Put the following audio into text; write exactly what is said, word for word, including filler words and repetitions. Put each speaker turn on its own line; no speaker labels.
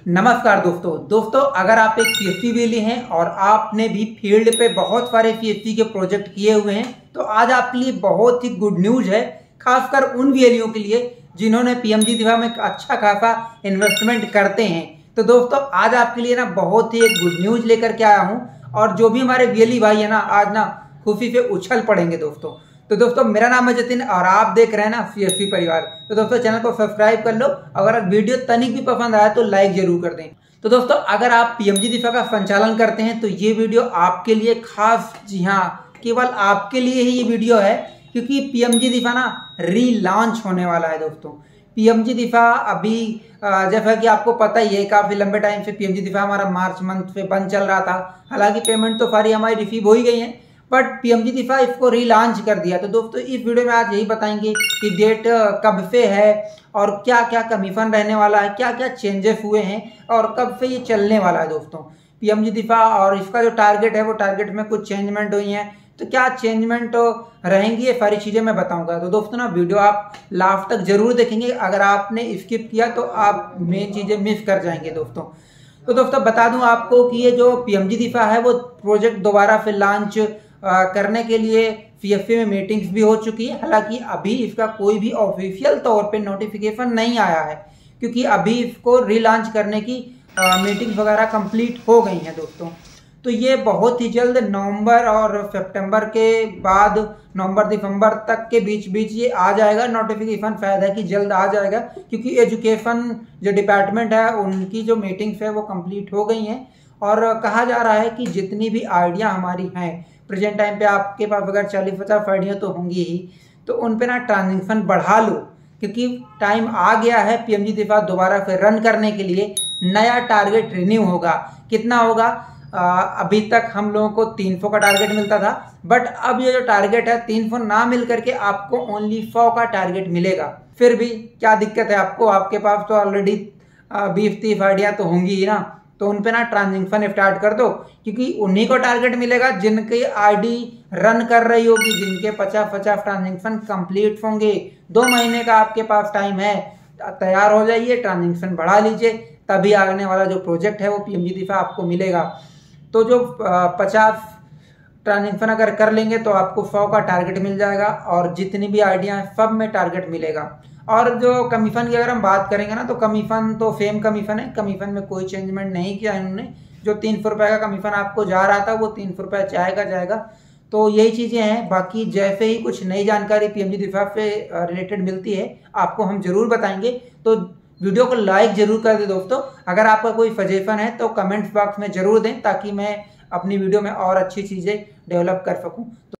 नमस्कार दोस्तों दोस्तों अगर आप एक पीएचडी वेली हैं और आपने भी फील्ड पे बहुत सारे पीएचडी के प्रोजेक्ट किए हुए हैं तो आज आपके लिए बहुत ही गुड न्यूज है, खासकर उन वेलियों के लिए जिन्होंने पीएमजी दिफा में अच्छा खासा इन्वेस्टमेंट करते हैं। तो दोस्तों आज आपके लिए ना बहुत ही एक गुड न्यूज लेकर के आया हूं और जो भी हमारे वेली भाई है ना आज ना खुशी से उछल पड़ेंगे दोस्तों। तो दोस्तों मेरा नाम है जतिन और आप देख रहे हैं ना सीएसपी परिवार। तो दोस्तों चैनल को सब्सक्राइब कर लो, अगर वीडियो तनिक भी पसंद आया तो लाइक जरूर कर दें। तो दोस्तों अगर आप पीएमजी दिफा का संचालन करते हैं तो ये वीडियो आपके लिए खास, जी हाँ केवल आपके लिए ही ये वीडियो है, क्योंकि पीएमजी दिफा ना रीलॉन्च होने वाला है दोस्तों। पीएमजी दिफा अभी जैसा कि आपको पता ही है काफी लंबे टाइम से पीएमजी दिफा हमारा मार्च मंथ से बंद चल रहा था। हालांकि पेमेंट तो सारी हमारी रिसीव हो ही गई है, बट पीएमजी दिफा इसको रीलॉन्च कर दिया। तो दोस्तों इस वीडियो में आज यही बताएंगे कि डेट कब से है और क्या क्या कमीशन रहने वाला है, क्या क्या चेंजेस हुए हैं और कब से ये चलने वाला है दोस्तों पीएमजी दिफा। और इसका जो टारगेट है वो टारगेट में कुछ चेंजमेंट हुई है, तो क्या चेंजमेंट रहेंगी ये सारी चीज़ें मैं बताऊंगा। तो दोस्तों ना वीडियो आप लास्ट तक जरूर देखेंगे, अगर आपने स्किप किया तो आप मेन चीज़ें मिस कर जाएंगे दोस्तों। तो दोस्तों बता दूं आपको कि ये जो पीएमजी दिफा है वो प्रोजेक्ट दोबारा फिर लॉन्च करने के लिए सीएफसी में मीटिंग्स भी हो चुकी है। हालांकि अभी इसका कोई भी ऑफिशियल तौर पे नोटिफिकेशन नहीं आया है, क्योंकि अभी इसको रीलॉन्च करने की मीटिंग्स वगैरह कंप्लीट हो गई हैं दोस्तों। तो ये बहुत ही जल्द नवंबर और सितंबर के बाद नवंबर दिसंबर तक के बीच बीच ये आ जाएगा नोटिफिकेशन। फायदा है कि जल्द आ जाएगा, क्योंकि एजुकेशन जो डिपार्टमेंट है उनकी जो मीटिंग्स है वो कंप्लीट हो गई हैं। और कहा जा रहा है कि जितनी भी आइडिया हमारी हैं प्रेजेंट टाइम पे, आपके पास अगर चालीस पचास आइडिया तो होंगी ही, तो उन पे ना ट्रांजेक्शन बढ़ा लो, क्योंकि टाइम आ गया है पीएमजी दिफा दोबारा फिर रन करने के लिए। नया टारगेट रिन्यू होगा। कितना होगा? आ, अभी तक हम लोगों को तीन सौ का टारगेट मिलता था, बट अब ये जो टारगेट है तीन सौ ना मिल करके आपको ओनली सौ का टारगेट मिलेगा। फिर भी क्या दिक्कत है आपको, आपके पास तो ऑलरेडी बीस तीस आइडिया तो होंगी ही ना, तो उन पे ना ट्रांजेक्शन स्टार्ट कर दो, क्योंकि उन्हीं को टारगेट मिलेगा जिनकी आईडी रन कर रही होगी, जिनके पचास पचास ट्रांजेक्शन कंप्लीट होंगे। दो महीने का आपके पास टाइम है, तैयार हो जाइए, ट्रांजेक्शन बढ़ा लीजिए, तभी आने वाला जो प्रोजेक्ट है वो पीएमजी दिफा आपको मिलेगा। तो जो पचास ट्रांजेक्शन अगर कर लेंगे तो आपको सौ का टारगेट मिल जाएगा और जितनी भी आइडिया हैं सब में टारगेट मिलेगा। और जो कमीशन की अगर हम बात करेंगे ना, तो कमीशन तो सेम कमीशन है, कमीशन में कोई चेंजमेंट नहीं किया इन्होंने। जो तीन सौ रुपये का कमीशन आपको जा रहा था वो तीन सौ रुपये जाएगा जाएगा तो यही चीज़ें हैं। बाकी जैसे ही कुछ नई जानकारी पीएमजी दिफा से रिलेटेड मिलती है आपको हम जरूर बताएंगे। तो वीडियो को लाइक जरूर कर दें दोस्तों। अगर आपका कोई सजेशन है तो कमेंट्स बॉक्स में जरूर दें, ताकि मैं अपनी वीडियो में और अच्छी चीज़ें डेवलप कर सकूँ।